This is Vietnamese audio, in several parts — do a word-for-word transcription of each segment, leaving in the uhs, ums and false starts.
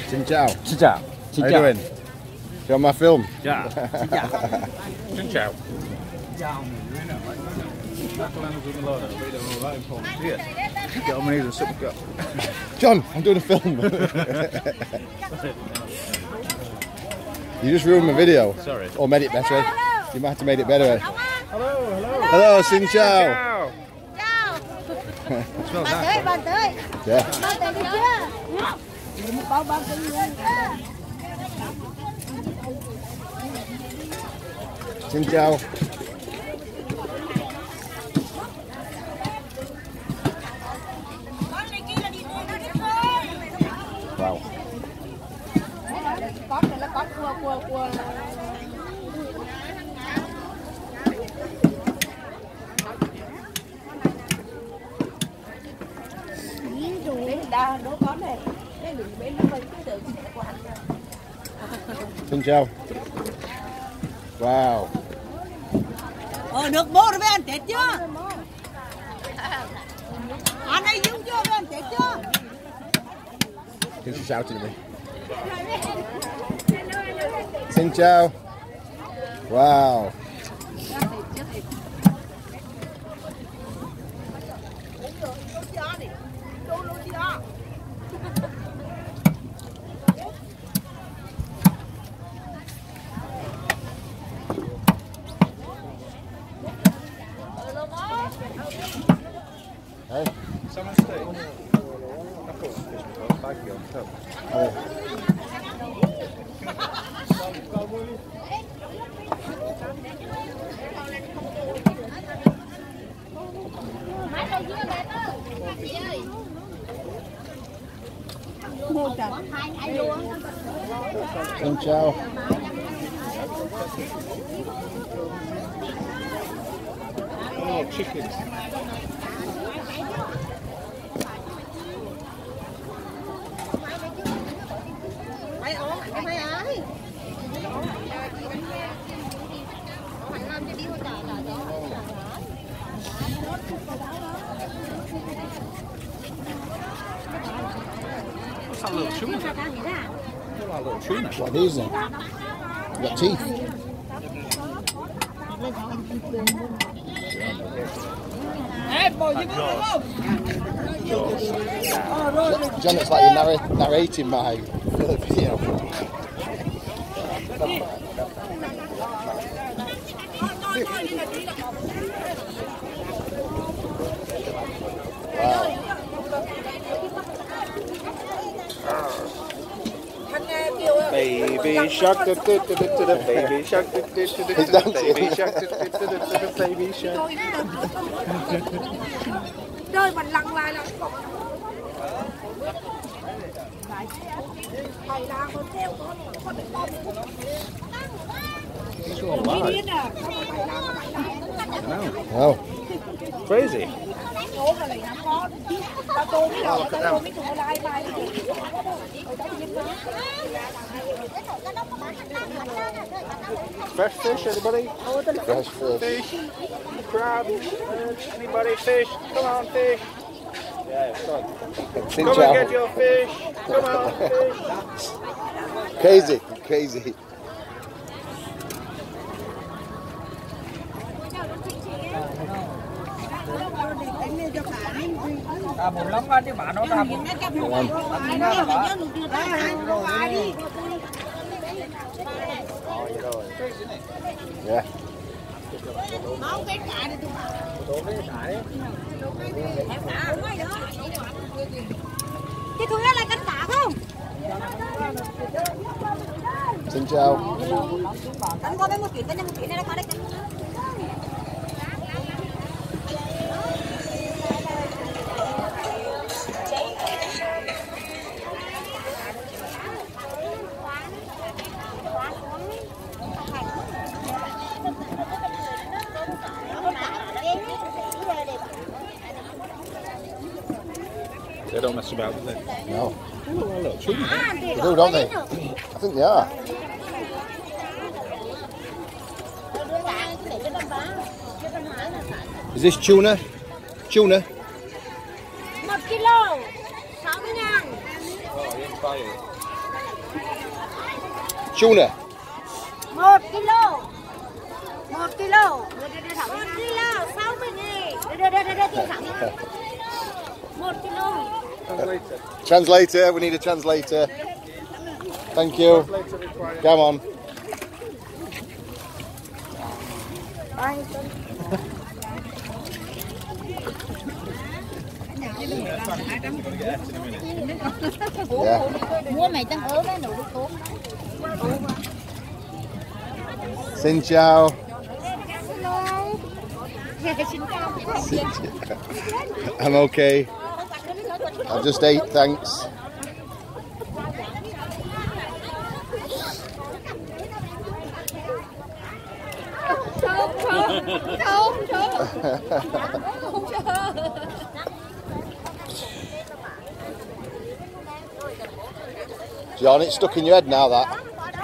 Xin chào. Xin chào. Xin How chào. you doing? Show my film. Dạ. Xin chào. Xin chào. John, I'm doing a film. You just ruined my video. Sorry. Or made it better. You might have made it better. Hello, hello. Hello, xin chào. Chào. Bạn tới, bạn tới. Yeah. Bạn tới đi chưa? Bao bao cái gì? Xin chào. Wow. Con này là con của của của bên đa đố con này cái đường bên nó bên cái đường quạt. Xin chào. Wow. Ờ được bố rồi với ăn Tết chưa? Anh ấy yêu chưa với ăn Tết chưa? Can she shout at me? Xin chào. Wow. Hey. Someone stay. I thought it was fish because baggy on top. Hey. Xin chào. Oh, chickens. Mày ổn, mày ấy. What's that little tuna? What's that little tuna? What are these then? You got teeth. John, it's like you're narr narrating my video. Wow. Baby shark, do do do do do, baby shark, do do do do do, baby shark, do do do do do, baby shark. Rơi mình lăn lại là thầy ra con treo con con được con Oh. Crazy. Fresh fish, anybody? Fresh fish. Fish, crab, anybody? Fish? Come on, fish. Yeah, son. Xin Come chào. and get your fish. Come on, fish. Crazy, crazy. À, buồn lắm anh chứ bạn nó ra buồn. Yeah. cái thứ đó là canh tạ không? Xin chào. Anh có mấy một chuyện, một chuyện này nó có đây. They don't mess about, do they? No. Ooh, a little tuna. They do, don't they? I think they are. Is this tuna? Tuna? Một kilo, sáu mươi ngàn. Oh, I didn't buy it. Tuna. Một kilo. Một kilo. Đưa đưa đưa thẳng. Một kilo sáu mươi nghìn. Đưa đưa đưa đưa đưa tiền thẳng. Một kilo. Translator. We need a translator. Thank you. Come on. Yeah. Mua mày tăng ớt với nụ cuốn. Xin chào. I'm okay. I just ate, thanks. Không, không, không, không. John, it's stuck in your head now, that.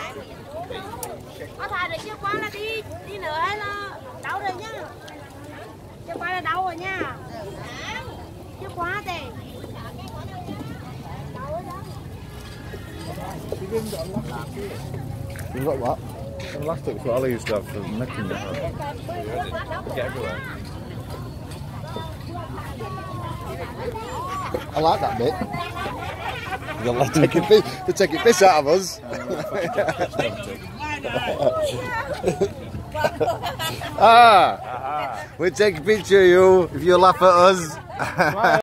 Có thà được chưa qua là đi, đi nữa hay là đau rồi nhá. Chưa qua là đau rồi nha. Chưa qua thì. You've got what? Elastic what I used to have for making it. Get everywhere. I like that bit. They're taking piss, they're taking piss out of us. Ah, we'll take a picture of you if you laugh at us.